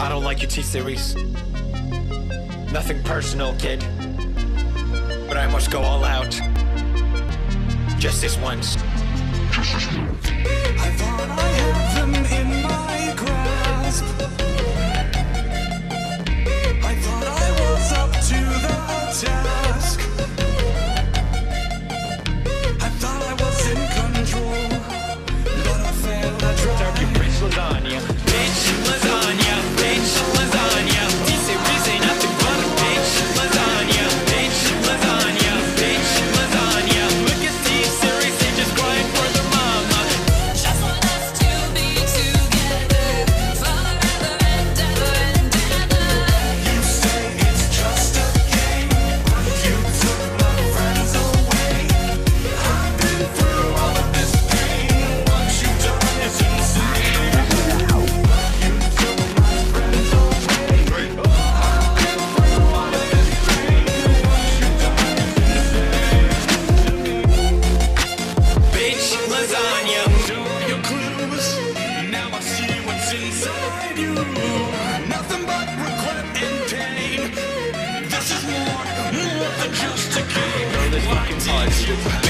I don't like your T-Series. Nothing personal, kid. But I must go all out. Just this once. I thought I had them in my grasp. I thought I was up to the task. I thought I was in control, but I failed at trying. Serve you bitch lasagna. Bitch lasagna. Bitch lasagna. T-Series ain't nothing but a bitch lasagna. Bitch lasagna. Bitch lasagna. Look at T-Series, they just crying for their mama. Just want us to be together forever and ever and ever. You say it's just a game, but you took my friends away. I've been through all of this pain. What you've done is insane. You took my friends away. I've been through all of this pain. What you've done is insane. Bitch lasagna. Do your clues. Now I see what's inside you. Nothing but regret and pain. This is more than just a game. This fucking Why did you